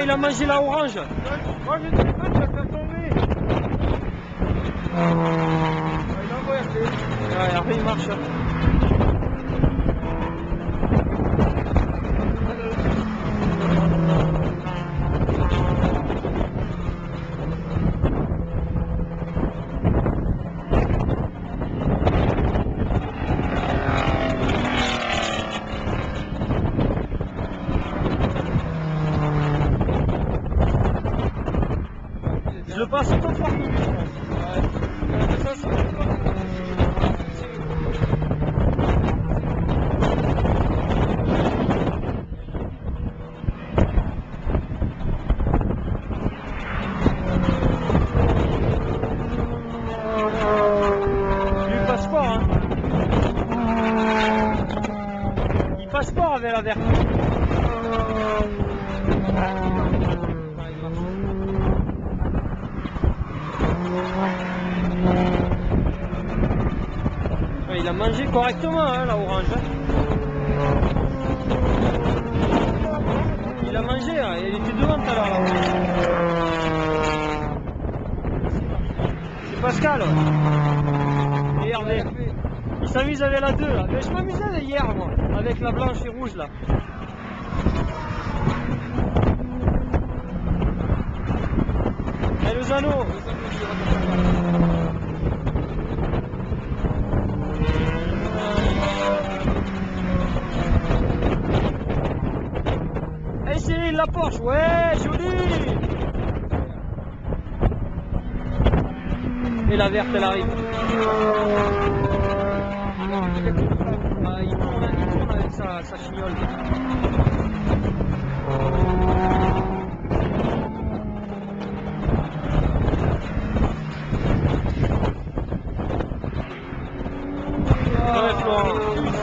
il a mangé la orange. Moi je dis pas, tu vas faire tomber. Il envoie RT. Ouais, après il marche. Je le passe autant fort que lui, je pense. Ouais. Ça, c'est Lui il passe fort, hein. Il passe fort avec la verte. Ouais, il a mangé correctement, hein, la orange. Il a mangé, hein. Il était devant tout à l'heure, la orange. C'est Pascal. Et Hervé. Ils s'amusent avec la 2 là. Mais je m'amusais hier moi, avec la blanche et rouge là. Et le Zano. Et Cyrille la Porsche, ouais, joli. Et la verte elle arrive. Il tourne avec sa chignole. Ouais, Florent.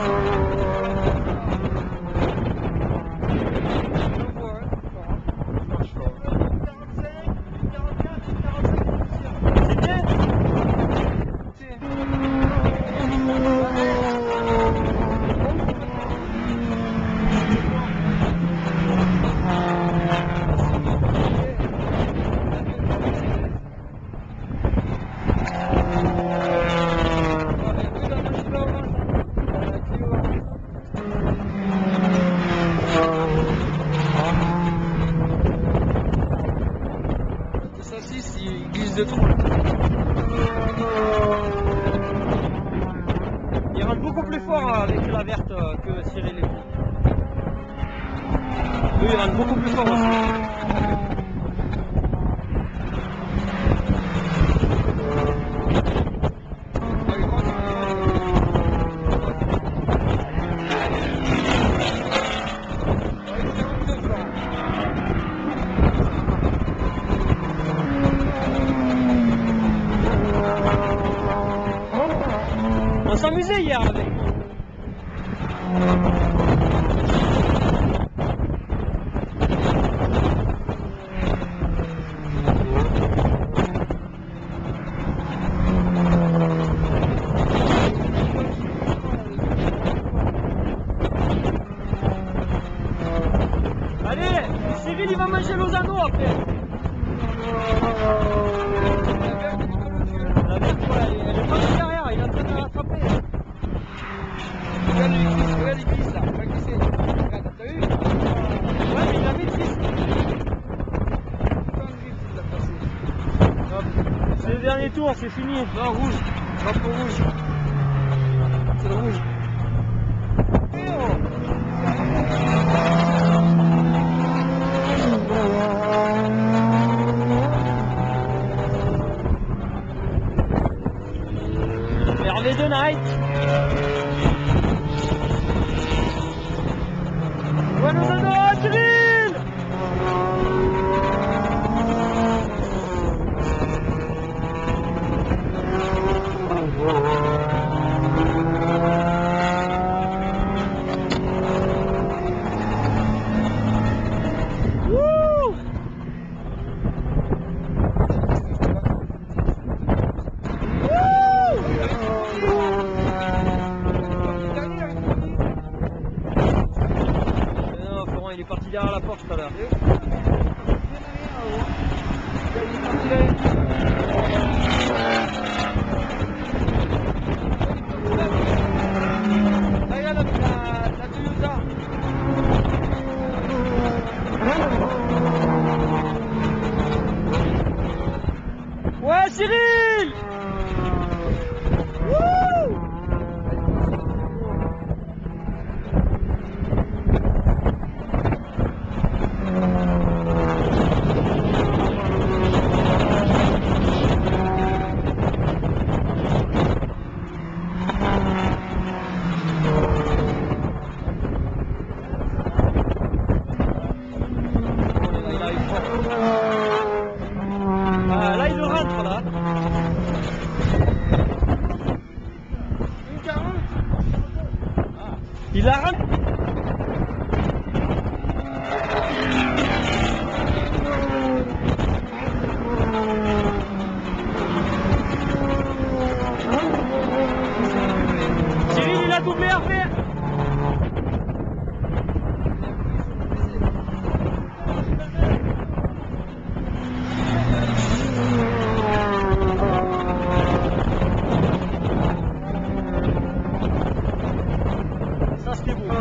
C'est bien. Il glisse de trop. Il rentre beaucoup plus fort avec la verte que Cyrille. Eux, ils rentrent beaucoup plus fort aussi. On s'amusait hier avec. Allez, Cyrille il va manger Lozano après. La verte, ouais, elle est pas derrière, il est en train de la rattraper. Regarde les glisses là, regarde glisser. Regarde, t'as vu? Ouais, mais il la maîtrise. Quand lui, il l'a passé. Hop. C'est le dernier tour, c'est fini. Non, rouge. Drapeau rouge. C'est le rouge. Hervé de Night. Ouais, Lozano, Cyrille. Wouh. Non, Florent, il est parti derrière la porte tout à l'heure. Il a ramené. Cyrille, il a doublé Hervé. Ça c'était beau.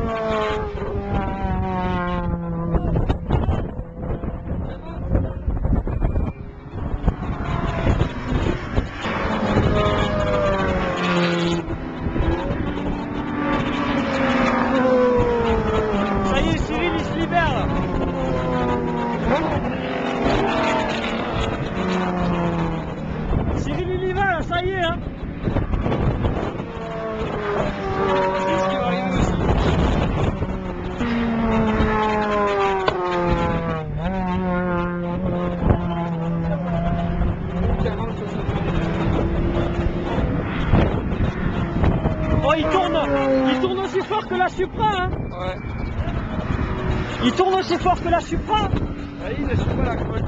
Ça y est, Cyrille il se libère là. Cyrille il y va là, ça y est hein. C'est ce qui va arriver aussi. Oh il tourne aussi fort que la Supra hein. Ouais. Il tourne aussi fort que la Supra. Allez, la Supra, la